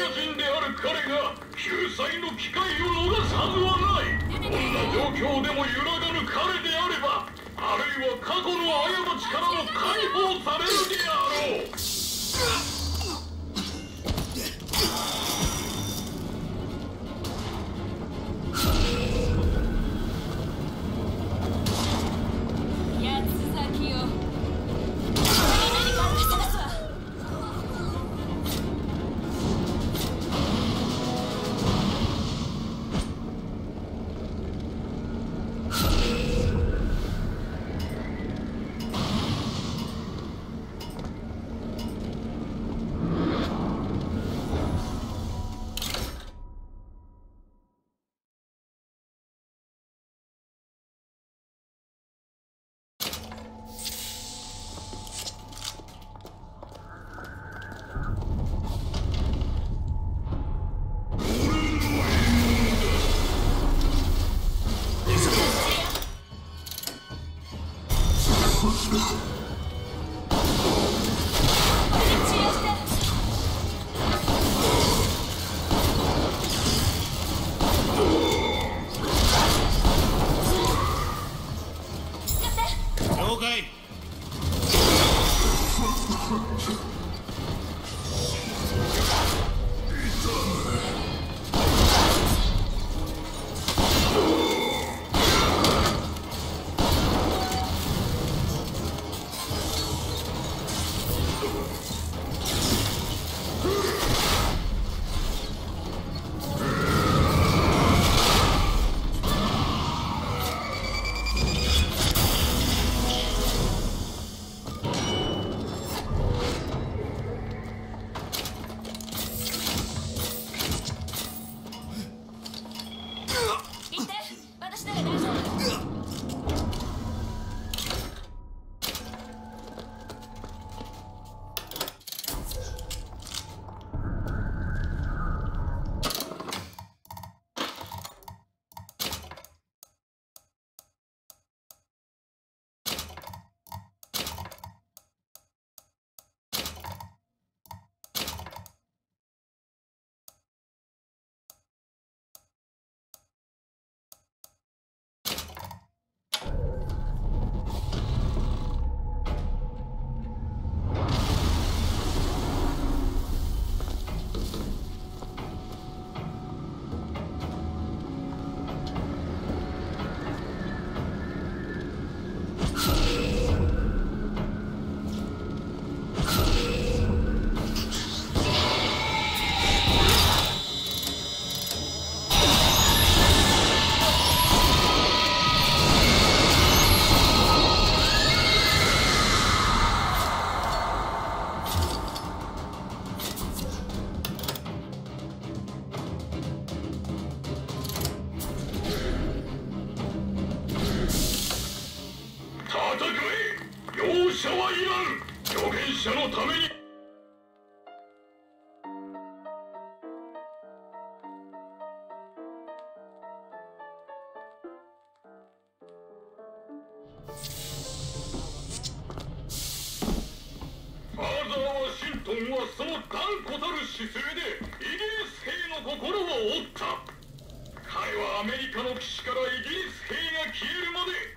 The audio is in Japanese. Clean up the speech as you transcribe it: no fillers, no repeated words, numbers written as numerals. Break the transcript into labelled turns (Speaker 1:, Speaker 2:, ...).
Speaker 1: ヤ人である彼が救済の機会を逃すはずはない。どんな状況でも揺らがぬ彼であれば、あるいは過去の過ちからも解放されるであろう。者はいらん。預言者のために。ファーザー・ワシントンはその断固たる姿勢でイギリス兵の心を折った。彼はアメリカの基地からイギリス兵が消えるまで